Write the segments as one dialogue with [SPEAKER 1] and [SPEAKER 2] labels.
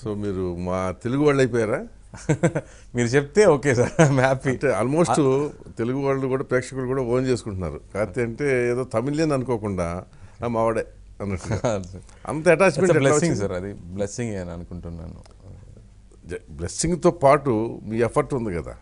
[SPEAKER 1] So మీరు మా తెలుగు వాళ్ళు అయిపోయారా?
[SPEAKER 2] మీరు చెప్తే ఓకే సార్, హ్యాపీ.
[SPEAKER 1] అంటే ఆల్మోస్ట్ తెలుగు వాళ్ళు కూడా ప్రేక్షకులు కూడా ఓన్ చేసుకుంటున్నారు. కార్తీ అంటే ఏదో తమిళియన్ అనుకోకుండా మావాడే అన్నట్టు అంత అటాచ్మెంట్.
[SPEAKER 2] బ్లెస్సింగ్ సార్, అది బ్లెస్సింగ్ అని అనుకుంటున్నాను.
[SPEAKER 1] బ్లెస్సింగ్తో పాటు మీ ఎఫర్ట్ ఉంది కదా.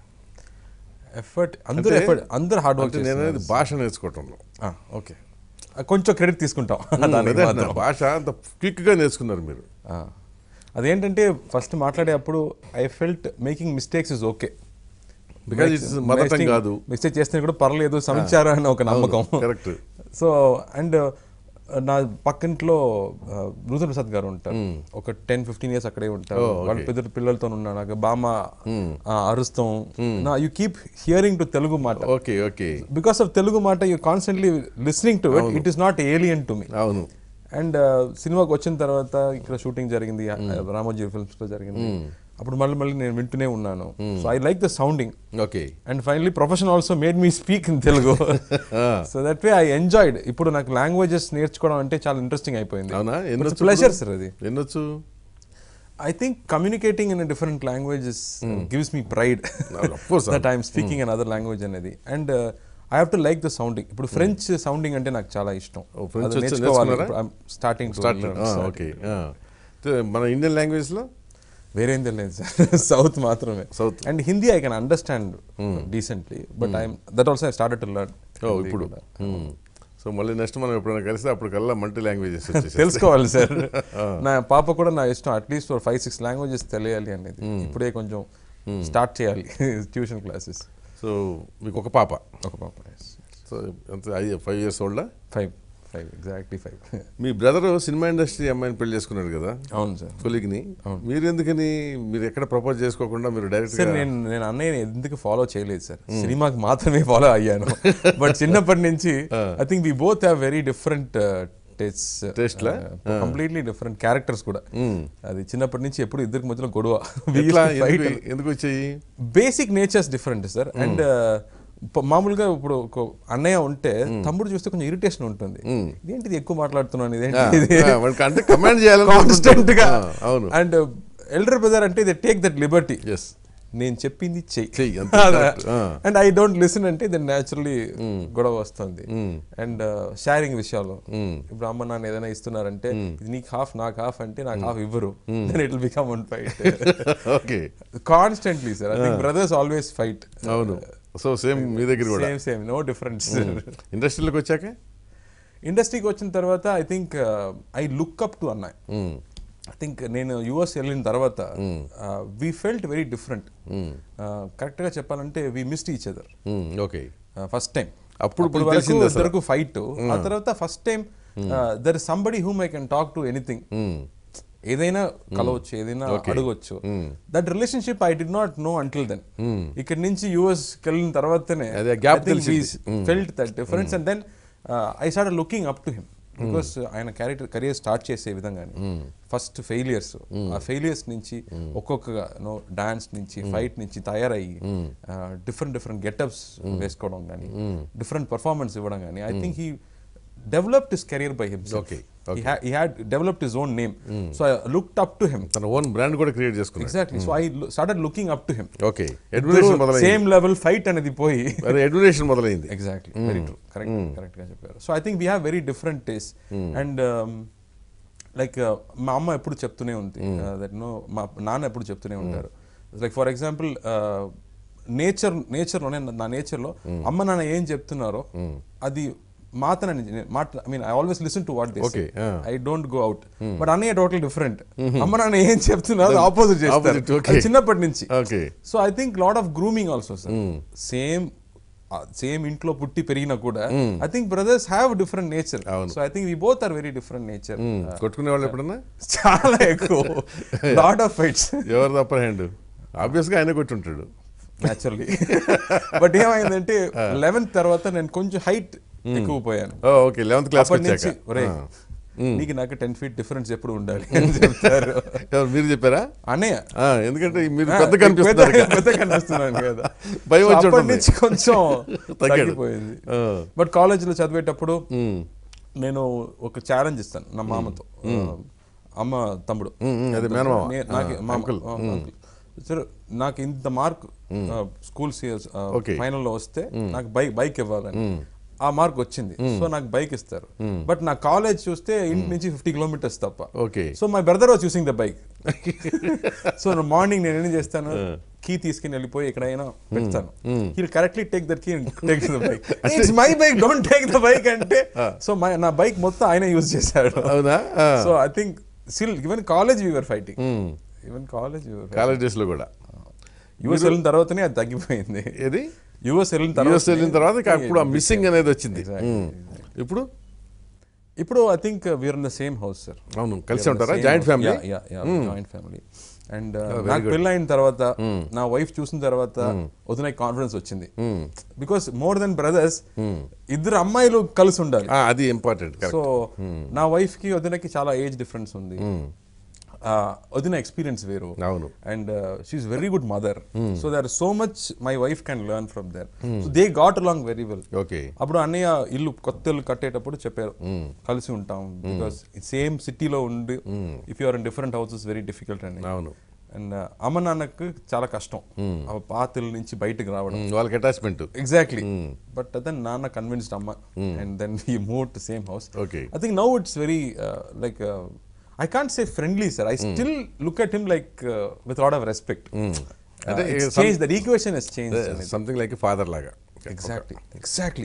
[SPEAKER 2] ఎఫర్ట్ అందరూ హార్డ్ వర్క్.
[SPEAKER 1] నేను అనేది భాష నేర్చుకోవటంలో
[SPEAKER 2] ఓకే, కొంచెం క్రెడిట్ తీసుకుంటాం.
[SPEAKER 1] భాష అంత క్విక్గా నేర్చుకున్నారు మీరు.
[SPEAKER 2] అదేంటంటే ఫస్ట్ మాట్లాడేటప్పుడు I felt making mistakes is okay,
[SPEAKER 1] because it's mother tongue కాదు.
[SPEAKER 2] మిస్టేక్ చేస్తే కూడా పర్లేదు, సమాచారం అని ఒక నమ్మకం.
[SPEAKER 1] కరెక్ట్.
[SPEAKER 2] సో అండ్ నా పక్కింట్లో రుద్ర ప్రసాద్ గారు ఉంటారు, ఒక 10-15 years అక్కడే ఉంటారు. వాళ్ళ పిల్లలతో ఉన్నా నాకు బామ్మ అరుస్తాం. You keep hearing to Telugu మాట.
[SPEAKER 1] Okay okay.
[SPEAKER 2] Because of Telugu మాట you constantly listening to it. It is not alien to me.
[SPEAKER 1] అవును.
[SPEAKER 2] అండ్ సినిమాకి వచ్చిన తర్వాత ఇక్కడ షూటింగ్ జరిగింది, రామోజీ ఫిల్మ్స్ లో జరిగింది. అప్పుడు మళ్ళీ నేను వింటూనే ఉన్నాను. So I like the sounding.
[SPEAKER 1] Okay. And
[SPEAKER 2] finally profession also made me speak in Telugu. So that way I enjoyed. ఇప్పుడు నాకు లాంగ్వేజెస్ నేర్చుకోవడం అంటే చాలా ఇంట్రెస్టింగ్ అయిపోయింది. ప్లెజర్ సార్ అది.
[SPEAKER 1] ఎన్నొచ్చు?
[SPEAKER 2] I think communicating in a different languages gives me pride.
[SPEAKER 1] Of course,
[SPEAKER 2] that I am speaking another language అనేది. And I have to like the sounding. ఇప్పుడు ఫ్రెంచ్ సౌండింగ్ అంటే నాకు చాలా ఇష్టం. స్టార్టింగ్.
[SPEAKER 1] ఓకే. మన Indian language లో
[SPEAKER 2] వేరే ఏం తెలియదు సార్, సౌత్ మాత్రమే.
[SPEAKER 1] South
[SPEAKER 2] and Hindi I can understand decently, but that also I started to learn.
[SPEAKER 1] ఇప్పుడు సో మళ్ళీ నెక్స్ట్ మనం ఎప్పుడైనా కలిస్తే అప్పుడు కల్లా మల్టీ లాంగ్వేజెస్
[SPEAKER 2] తెలుసుకోవాలి సార్. నా పాప కూడా నా ఇష్టం అట్లీస్ట్ 5-6 లాంగ్వేజెస్ తెలియాలి అనేది. ఇప్పుడే కొంచెం స్టార్ట్ చేయాలి ట్యూషన్ క్లాసెస్.
[SPEAKER 1] సో మీకు ఒక పాప?
[SPEAKER 2] ఒక పాప.
[SPEAKER 1] సో ఎంత 5 years ఓల్డా?
[SPEAKER 2] 5 ఎగ్జాక్ట్లీ 5.
[SPEAKER 1] మీ బ్రదర్ సినిమా ఇండస్ట్రీ అమ్మాయిని పెళ్లి చేసుకున్నాడు కదా?
[SPEAKER 2] అవును సార్.
[SPEAKER 1] కొలిగ్ని. మీరు ఎందుకని మీరు ఎక్కడ ప్రపోజ్ చేసుకోకుండా మీరు డైరెక్ట్?
[SPEAKER 2] సార్ నేను అన్నయ్యని ఎందుకు ఫాలో చేయలేదు సార్, సినిమాకి మాత్రమే ఫాలో అయ్యాను. బట్ చిన్నప్పటి నుంచి I think we both have very different taste, completely different characters కూడా. అది చిన్నప్పటి నుంచి ఎప్పుడు ఇద్దరికి మధ్యలో గొడవ.
[SPEAKER 1] ఎందుకు వచ్చాయి?
[SPEAKER 2] Basic natures different sir. And మామూలుగా ఇప్పుడు ఒక అన్నయ్య ఉంటే తమ్ముడు చూస్తే కొంచెం ఇరిటేషన్ ఉంటుంది. ఇదేంటిది ఎక్కువ మాట్లాడుతున్నాను, ఇదేంటి కాన్స్టెంట్ గా. అండ్ ఎల్డర్ బ్రదర్ అంటే దే టేక్ దట్ లిబర్టీ. నేను చెప్పింది చెయ్యి, అండ్ ఐ డోంట్ లిసన్ అంటే దెన్ న్యాచురలీ గొడవ వస్తుంది. అండ్ షేరింగ్ విషయాలు, ఇప్పుడు అమ్మ నాన్న ఏదైనా ఇస్తున్నారంటే ఇది నీకు హాఫ్ నాకు హాఫ్ అంటే నాకు హాఫ్ ఇవ్వరు, then it will become one fight constantly sir. I think brothers always fight.
[SPEAKER 1] అవును. సో సేమ్ మీ దగ్గర కూడా
[SPEAKER 2] సేమ్, నో డిఫరెన్స్.
[SPEAKER 1] ఇండస్ట్రీలోకి వచ్చాక?
[SPEAKER 2] ఇండస్ట్రీకి వచ్చిన తర్వాత I think I look up to అన్నయ్య. ఐ థింక్ నేను యుఎస్ వెళ్ళిన తర్వాత we felt very different. Correct గా చెప్పాలంటే we missed each other.
[SPEAKER 1] Okay.
[SPEAKER 2] First time
[SPEAKER 1] అప్పుడు
[SPEAKER 2] వరకు ఫైట్. ఆ తర్వాత first time there is somebody whom I can talk to anything. ఏదైనా కలవచ్చు, ఏదైనా అడగవచ్చు. That relationship I did not know until then. ఇక్కడ నుంచి యుఎస్ వెళ్ళిన తర్వాతనే felt that difference. And then I started looking up to him, because ఆయన career start చేసే విధంగానే ఫస్ట్ ఫెయిలియర్స్, ఆ ఫెయిలియర్స్ నుంచి ఒక్కొక్కగా డాన్స్ నుంచి ఫైట్ నుంచి తయారయ్యి డిఫరెంట్ గెటప్స్ వేసుకోవడం కానీ, డిఫరెంట్ పర్ఫార్మెన్స్ ఇవ్వడం కానీ, I think he developed his career by himself.
[SPEAKER 1] Okay.
[SPEAKER 2] He had developed his own name. So I looked up to him.
[SPEAKER 1] Tana own brand kuda create cheskunnadu.
[SPEAKER 2] Exactly. So I started looking up to him.
[SPEAKER 1] Okay. Admiration modalaindi.
[SPEAKER 2] Same level fight anedi poi
[SPEAKER 1] very admiration modalaindi.
[SPEAKER 2] Exactly. Very true. Correct ga chepparu. So I think we have very different tastes. And like మా అమ్మ ఎప్పుడు చెప్తూనే ఉంది, that no మా నాన్న ఎప్పుడు చెప్తూనే ఉంటారు. Like for example నేచర్ లోనే, నా నేచర్ లో అమ్మ నాన్న ఏం చెప్తున్నారో అది I mean, I always listen to what they say. I don't go out. But Annaya totally different. Amma nana em cheptunnaru opposite chestaru. Chinnapati nunchi. So I think lot of grooming also, sir. Same intlo putti perigina kuda, I think brothers have different nature. So I think we both are very different nature.
[SPEAKER 1] Koట్టుkune vallu eppadana
[SPEAKER 2] chaala ekku, lot of fights.
[SPEAKER 1] Evaru upper hand? Obviously ayane kottuntadu
[SPEAKER 2] naturally. But ఏమైందంటే 11th తర్వాత నేను కొంచెం height ఎక్కువ పోయాను.
[SPEAKER 1] Okay. 11th class వచ్చాక
[SPEAKER 2] నీకు నాకు 10 feet difference ఎప్పుడు ఉండాలి అని చెప్తారు.
[SPEAKER 1] మీరు చెప్పారా?
[SPEAKER 2] అన్నయ్య.
[SPEAKER 1] ఎందుకంటే మీరు పెద్ద కనిపిస్తున్నాను
[SPEAKER 2] కదా, భయం అప్పటి నుంచి కొంచెం తగ్గిపోయింది. బట్ కాలేజీలో చదివేటప్పుడు నేను ఒక ఛాలెంజ్ ఇస్తాను నా మామతో. అమ్మ తమ్ముడు.
[SPEAKER 1] అది మేనమామ.
[SPEAKER 2] సార్ నాకు ఇంత మార్క్ స్కూల్ ఫైనల్లో వస్తే నాకు బైక్ ఇవ్వాలని, ఆ మార్క్ వచ్చింది. సో నాకు బైక్ ఇస్తారు. బట్ నా కాలేజ్ చూస్తే ఇంటి నుంచి 50 kilometers తప్ప. సో మై బ్రదర్ వాజ్ చూసింగ్ ద బైక్. సో మార్నింగ్ నేను ఏం చేస్తాను, కీ తీసుకుని వెళ్ళిపోయి ఎక్కడైనా పెడతాను. He correctly take that key take the bike. It's my bike, don't take the bike అంటే. సో నా బైక్ మొత్తం ఆయన యూజ్ చేశాడు. So I think still even college we were fighting. Even college
[SPEAKER 1] days లో కూడా
[SPEAKER 2] యూఎస్ వెళ్ళిన తర్వాతనే అది తగ్గిపోయింది.
[SPEAKER 1] ఏది
[SPEAKER 2] యూఎస్ వెళ్ళిన
[SPEAKER 1] తర్వాత అప్పుడు మిస్సింగ్ అనేది వచ్చింది.
[SPEAKER 2] ఇప్పుడు I think we are in the same house sir.
[SPEAKER 1] అవును, కలిసి ఉంటారా? Joint family.
[SPEAKER 2] Joint family. And నాకు పెళ్ళైన తర్వాత నా వైఫ్ చూసిన తర్వాత వదిన కాన్ఫిడెన్స్ వచ్చింది. బికాస్ మోర్ దెన్ బ్రదర్స్, ఇద్దరు అమ్మాయిలు కలిసి ఉండాలి,
[SPEAKER 1] అది ఇంపార్టెంట్.
[SPEAKER 2] సో నా వైఫ్ కి వదినకి చాలా ఏజ్ డిఫరెన్స్ ఉంది. వదిన ఎక్స్పీరియన్స్ వేరు. And she is very good mother. So there so much my wife can learn from there. So they got along very well. అప్పుడు అన్నయ్య కొత్త ఇల్లు కట్టేటప్పుడు చెప్పారు కలిసి ఉంటాం, బికాస్ సేమ్ సిటీలో ఉండి if you are in different houses very difficult అని. అండ్ అమ్మ నాన్నకు చాలా కష్టం పాత ఇల్లు నుంచి బయటకు రావడం,
[SPEAKER 1] వాళ్ళకి అటాచ్మెంట్.
[SPEAKER 2] ఎగ్జాక్ట్లీ. బట్ దెన్ నాన్న కన్విన్స్డ్ అమ్మ, and then he moved to same house. I think now it's very like I can't say friendly, sir. I still look at him like with a lot of respect. It's changed. The equation has changed.
[SPEAKER 1] Something like a father laga.
[SPEAKER 2] Exactly.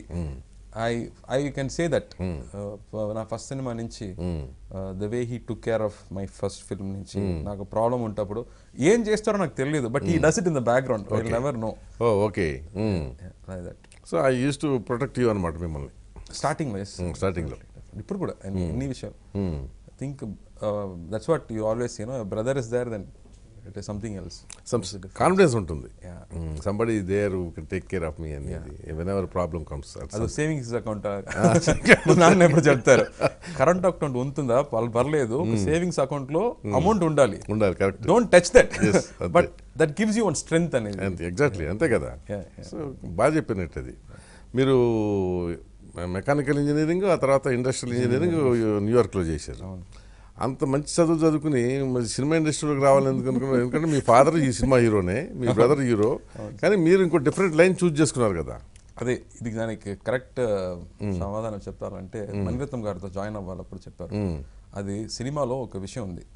[SPEAKER 2] I can say that. Na first cinema nunchi the way he took care of my first film nunchi naku problem untappudu em chestaro naku teliyadu, but he does it in the background. I will never know.
[SPEAKER 1] Oh, okay.
[SPEAKER 2] Like that.
[SPEAKER 1] So I used to protect you anamata mimmalni
[SPEAKER 2] starting lo. Ippudu kuda any vishayam. I think that's what you always say, a brother is there, then it is something else.
[SPEAKER 1] Some confidence ఉంటుంది. Somebody is there who can take care of me and whenever problem comes.
[SPEAKER 2] అది savings account నాన్న ఎప్పుడు చెప్తారు, current account ఉంటుందా పర్లేదు, savings account లో amount ఉండాలి.
[SPEAKER 1] Correct.
[SPEAKER 2] Don't touch that, but that gives you one strength అనేది.
[SPEAKER 1] ఎగ్జాక్ట్లీ అంతే కదా. సో బాగా చెప్పినట్టు అది. మీరు మెకానికల్ ఇంజనీరింగ్, ఆ తర్వాత ఇండస్ట్రియల్ ఇంజనీరింగ్ న్యూయార్క్లో చేశారు. అంత మంచి చదువు చదువుకుని మరి సినిమా ఇండస్ట్రీలోకి రావాలని ఎందుకు అనుకున్నారు? ఎందుకంటే మీ ఫాదర్ ఈ సినిమా హీరోనే, మీ బ్రదర్ హీరో, కానీ మీరు ఇంకో డిఫరెంట్ లైన్ చూస్ చేసుకున్నారు కదా.
[SPEAKER 2] అదే ఇది దానికి కరెక్ట్ సమాధానం చెప్పాలంటే మణిరత్నం గారితో జాయిన్ అవ్వాలప్పుడు చెప్పారు. అది సినిమాలో ఒక విషయం ఉంది,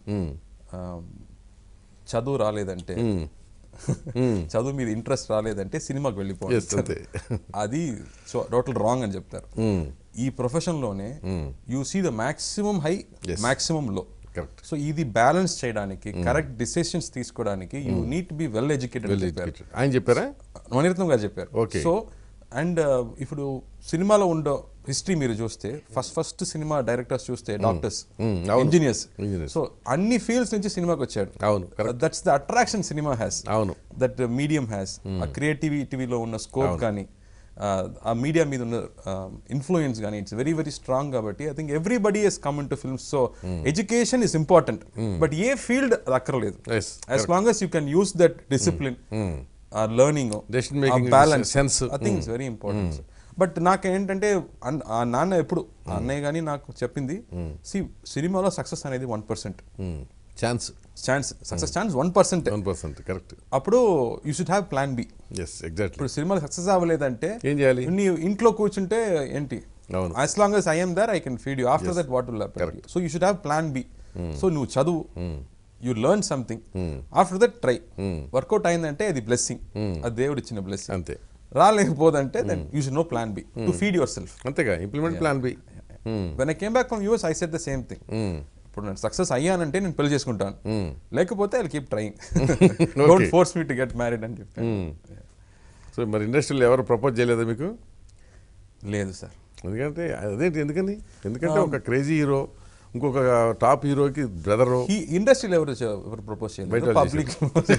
[SPEAKER 2] చదువు రాలేదంటే, చదువు మీద ఇంట్రెస్ట్ రాలేదంటే సినిమాకి వెళ్ళిపోవాలి. అది టోటల్ రాంగ్ అని చెప్తారు. ఈ ప్రొఫెషన్ లోనే you see the maximum high, maximum low. So ఇది బ్యాలెన్స్ చేయడానికి, కరెక్ట్ డిసిషన్స్ తీసుకోవడానికి you need to be well educated.
[SPEAKER 1] ఆయన చెప్పారా?
[SPEAKER 2] మణిరత్నం గారు చెప్పారు. సో అండ్ ఇప్పుడు సినిమాలో ఉండే హిస్టరీ మీరు చూస్తే ఫస్ట్ సినిమా డైరెక్టర్స్ చూస్తే డాక్టర్స్, ఇంజనీర్స్, సో అన్ని ఫీల్డ్స్ నుంచి సినిమాకి వచ్చాడు. That's the attraction cinema has, that medium has. ఆ క్రియేటివిటీలో ఉన్న స్కోప్ కానీ ఆ మీడియా మీద ఉన్న ఇన్ఫ్లుయెన్స్ కానీ ఇట్స్ వెరీ వెరీ స్ట్రాంగ్. కాబట్టి I think everybody has come in to films. So education is important, but ఏ ఫీల్డ్ అది అక్కర్లేదు. As long as you can use that discipline, learning, balance, I think it's very important. But నాకేంటంటే నాన్న ఎప్పుడు అన్నయ్య కానీ నాకు చెప్పింది, సినిమాలో సక్సెస్ అనేది 1%. Success chance 1%. కరెక్ట్. అప్పుడు you should have plan B. ఇప్పుడు సినిమాలో సక్సెస్ అవ్వలేదంటే
[SPEAKER 1] ఏం చేయాలి?
[SPEAKER 2] నీ ఇంట్లో కూర్చుంటే ఏంటి? as long as I am there I can feed you. After that what will happen? So you should have plan B. So నువ్వు చదువు, you learn something, after that try. Work out అయిందంటే అది బ్లెస్సింగ్, అది దేవుడు ఇచ్చిన బ్లెస్సింగ్. అంతే. రాలేకపోదంటే then you should know plan B to feed yourself. అంతేగా, implement plan B. When I came back from US I said the same thing. ఇప్పుడు నేను సక్సెస్ అయ్యానంటే నేను పెళ్లి చేసుకుంటాను, లేకపోతే I will keep trying. Don't force me to get married అని చెప్పాను.
[SPEAKER 1] So మరి ఇండస్ట్రీలో ఎవరు ప్రపోజ్ చేయలేదా మీకు?
[SPEAKER 2] లేదు సార్.
[SPEAKER 1] ఎందుకంటే ఎందుకని? ఎందుకంటే ఒక క్రేజీ హీరో ఇంకొక టాప్ హీరోకి బ్రదర్.
[SPEAKER 2] ఈ ఇండస్ట్రీలో ఎవరు ప్రపోజ్ చేయలేదు, పబ్లిక్.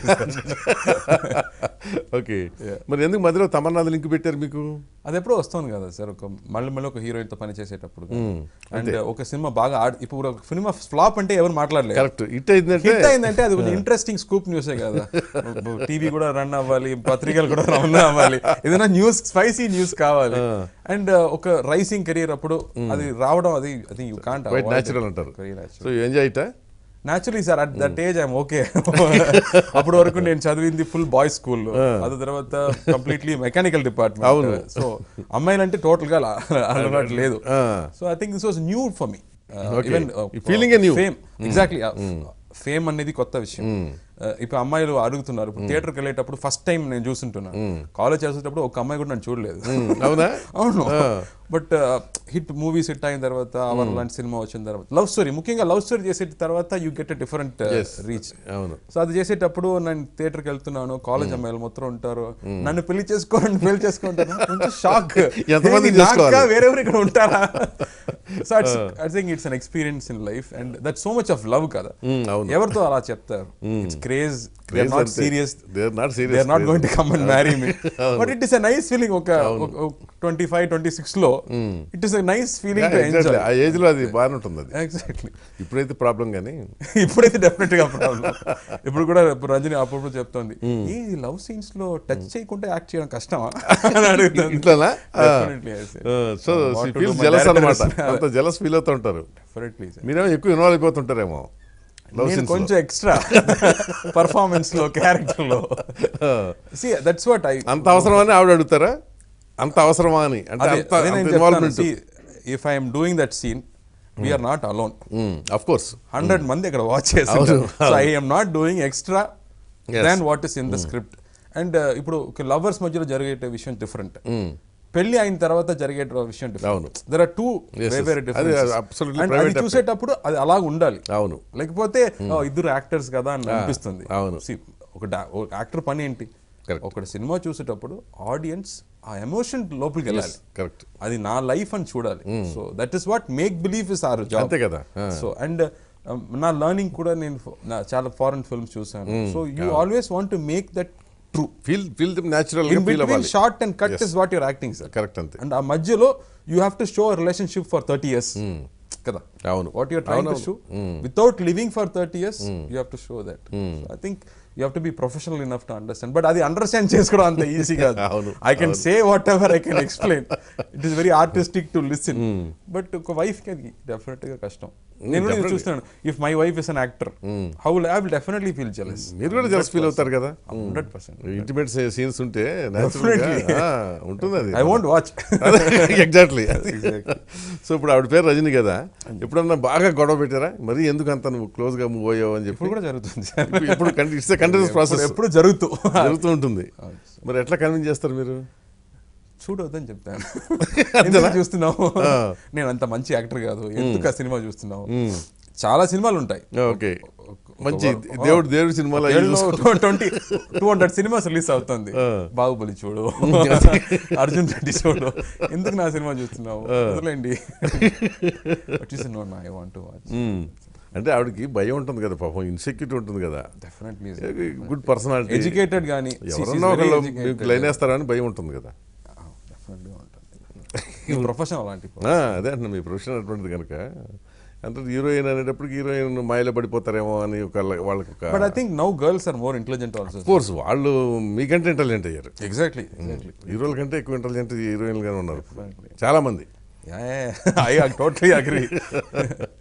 [SPEAKER 1] ఓకే, మరి ఎందుకు మధ్యలో తమన్నాది లింక్ పెట్టారు మీకు?
[SPEAKER 2] అది ఎప్పుడో వస్తుంది కదా సార్, ఒక మళ్ళీ ఒక హీరోయిన్ తో పని చేసేటప్పుడు. అండ్ ఒక సినిమా బాగా ఇప్పుడు ఒక సినిమా ఫ్లాప్ అంటే ఎవరు మాట్లాడలేదు.
[SPEAKER 1] కరెక్ట్. హిట్
[SPEAKER 2] అయిందంటే అది కొంచెం ఇంట్రెస్టింగ్ స్కూప్ న్యూసే కదా. టీవీ కూడా రన్ అవ్వాలి, పత్రికలు కూడా రన్ అవ్వాలి, ఏదైనా న్యూస్, స్పైసీ న్యూస్ కావాలి. అండ్ ఒక రైసింగ్ కెరీర్ అప్పుడు అది రావడం, అది I think you can't avoid.
[SPEAKER 1] Natural అంటారు. So enjoy it.
[SPEAKER 2] Naturally sir at that age I'm okay. అప్పటి వరకు నేను చదివింది ఫుల్ బాయ్స్ స్కూల్, అది తర్వాత కంప్లీట్లీ మెకానికల్ డిపార్ట్మెంట్. సో అమ్మాయిలంటే టోటల్ గా అలవాటు లేదు. So I think this was new for me. Fame, exactly fame అనేది కొత్త విషయం. ఇప్పుడు అమ్మాయిలు అడుగుతున్నారు, ఇప్పుడు థియేటర్కి వెళ్ళేటప్పుడు ఫస్ట్ టైం నేను చూస్తుంటున్నాను. కాలేజ్ చేసేటప్పుడు ఒక అమ్మాయి కూడా నన్ను చూడలేదు. అవును, బట్ హిట్ మూవీస్ హిట్ అయిన తర్వాత, అవర్ లాంటి సినిమా వచ్చిన తర్వాత, లవ్ స్టోరీ, ముఖ్యంగా లవ్ స్టోరీ చేసే తర్వాత you get a different reach. So అది చేసేటప్పుడు నేను థియేటర్కి వెళ్తున్నాను, కాలేజ్ అమ్మాయిలు మొత్తం ఉంటారు, నన్ను పెళ్లి చేసుకుంటాను, కొంచెం షాక్, వేరెవరు ఇక్కడ ఉంటారా. So I think it's an experience in life and that so much of love కదా. ఎవరితో అలా చెప్తారు, it's craze, they are not serious, they are not going to come and marry me, but it is a nice feeling. ఒక 25-26 లో it is a nice feeling to enjoy.
[SPEAKER 1] ఆ age లో అది బాగా ఉంటుంది. అది
[SPEAKER 2] ఎగ్జాక్ట్లీ.
[SPEAKER 1] ఇప్పుడైతే ప్రాబ్లం, కానీ
[SPEAKER 2] ఇప్పుడైతే డెఫినెట్ గా ప్రాబ్లం. ఇప్పుడు కూడా రంజని అప్పుడు చెప్తోంది, ఈ లవ్ సీన్స్ లో టచ్ చేయకుండా యాక్ట్ చేయడం కష్టమా అని అడుగుతుంది.
[SPEAKER 1] ఇట్లానా? సో ఫీల్ జెలస్ అన్నమాట, అంత జెలస్ ఫీల్ అవుతూ ఉంటారు. మీరేమో ఎక్కువ ఇన్వాల్వ్ అయిపోతుంటారేమో.
[SPEAKER 2] కొంచెం ఎక్స్ట్రా పర్ఫార్మెన్స్ లో, క్యారెక్టర్ లో. That's what I.
[SPEAKER 1] అంత అవసరమా అని ఆవిడ అడుగుతారా? అంత అవసరమా అని అంటే,
[SPEAKER 2] if I'm doing that scene, we are not alone.
[SPEAKER 1] Of course
[SPEAKER 2] 100 మంది అక్కడ వాచ్ చేస్తారు. So I am not doing extra than what is in the script. And ఇప్పుడు లవర్స్ మధ్యలో జరిగే విషయం డిఫరెంట్, పెళ్లి అయిన తర్వాత జరిగే విషయం డిఫరెంట్. దెర్ ఆర్ 2 వేరే డిఫరెంట్. అది చూసేటప్పుడు అది అలా ఉండాలి.
[SPEAKER 1] అవును,
[SPEAKER 2] లేకపోతే ఇద్దరు యాక్టర్స్ కదా అని అనిపిస్తుంది. ఒక యాక్టర్ పని ఏంటి, ఒక సినిమా చూసేటప్పుడు ఆడియన్స్ ఆ ఎమోషన్ లోపలికి వెళ్ళాలి.
[SPEAKER 1] కరెక్ట్,
[SPEAKER 2] అది నా లైఫ్ అని చూడాలి. So that is what make believe is our job.
[SPEAKER 1] అంతే కదా.
[SPEAKER 2] సో అండ్ నా లర్నింగ్ కూడా, నేను చాలా ఫారెన్ ఫిల్మ్స్ చూసాను. So you always want to make that true, feel them natural. In between short and cut is what you're acting, sir.
[SPEAKER 1] Correct ante.
[SPEAKER 2] And aa madhyalo you have to show a relationship for 30 years kada.
[SPEAKER 1] Avunu,
[SPEAKER 2] what you're trying to show without living for 30 years, you have to show that. So I think you have to be professional enough to understand, but adi understand cheskoda anta easy kaadu. I can say whatever, I can explain, it is very artistic to listen, but oka wife ki definitely ga kashtam. నేను చూస్తున్నాను, if my wife is an actor, how I will definitely feel jealous.
[SPEAKER 1] మీరు కూడా jealous feel అవుతారు కదా.
[SPEAKER 2] 100%
[SPEAKER 1] intimate scenes ఉంటే ఉంటుంది అది.
[SPEAKER 2] I want watch.
[SPEAKER 1] Exactly. So ఇప్పుడు ఆవిడ పేరు రజని కదా, ఎప్పుడన్నా బాగా గొడవ పెట్టారా? మరి ఎందుకు అంత నువ్వు క్లోజ్ గా మూవ్ అయ్యావు అని చెప్పి?
[SPEAKER 2] కూడా జరుగుతుంది.
[SPEAKER 1] ఇప్పుడు ఇట్స్ కంటిన్యూస్ ప్రాసెస్,
[SPEAKER 2] ఎప్పుడు జరుగుతూ
[SPEAKER 1] ఉంటుంది. మరి ఎట్లా కన్విన్స్ చేస్తారు మీరు?
[SPEAKER 2] చూడవద్దని చెప్తాను. చూస్తున్నావు, నేను అంత మంచి యాక్టర్ కాదు, ఎందుకు ఆ సినిమా చూస్తున్నావు? చాలా సినిమాలు ఉంటాయి.
[SPEAKER 1] ఓకే, మంచి దేవుడు సినిమాలో
[SPEAKER 2] 200 సినిమాస్ రిలీజ్ అవుతుంది. బాహుబలి చూడు, అర్జున్ రెడ్డి చూడు, ఎందుకు నా సినిమా చూస్తున్నావు? వదిలేండి. I want to watch.
[SPEAKER 1] అంటే ఆవిడకి భయం ఉంటుంది కదా, పాపం ఇన్సెక్యూరిటీ ఉంటుంది కదా.
[SPEAKER 2] డెఫినెట్లీ
[SPEAKER 1] గుడ్ పర్సనాలిటీ,
[SPEAKER 2] ఎడ్యుకేటెడ్, కానీ
[SPEAKER 1] ఎవరన్నా ఒకళ్ళు లైన్ వేస్తారని భయం ఉంటుంది కదా.
[SPEAKER 2] ప్రొఫెషన్ అలాంటి.
[SPEAKER 1] అదే అంటున్నా, మీ ప్రొఫెషన్ అటువంటిది కనుక. అంటే హీరోయిన్ అనేటప్పుడు హీరోయిన్ మాయలో పడిపోతారేమో అని వాళ్ళకి.
[SPEAKER 2] But I think now girls are more intelligent also.
[SPEAKER 1] Of course, వాళ్ళు మీకంటే ఇంటెలిజెంట్ అయ్యారు.
[SPEAKER 2] ఎగ్జాక్ట్లీ.
[SPEAKER 1] హీరోల కంటే ఎక్కువ ఇంటెలిజెంట్ హీరోయిన్లు గానే ఉన్నారు చాలా మంది.
[SPEAKER 2] I totally agree.